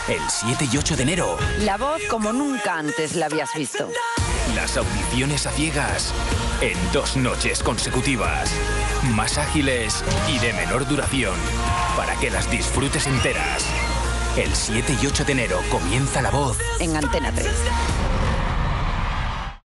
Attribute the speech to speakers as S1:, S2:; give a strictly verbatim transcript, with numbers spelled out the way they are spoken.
S1: El siete y ocho de enero.
S2: La voz como nunca antes la habías visto.
S1: Las audiciones a ciegas en dos noches consecutivas. Más ágiles y de menor duración. Para que las disfrutes enteras. El siete y ocho de enero comienza La Voz.
S2: En Antena tres.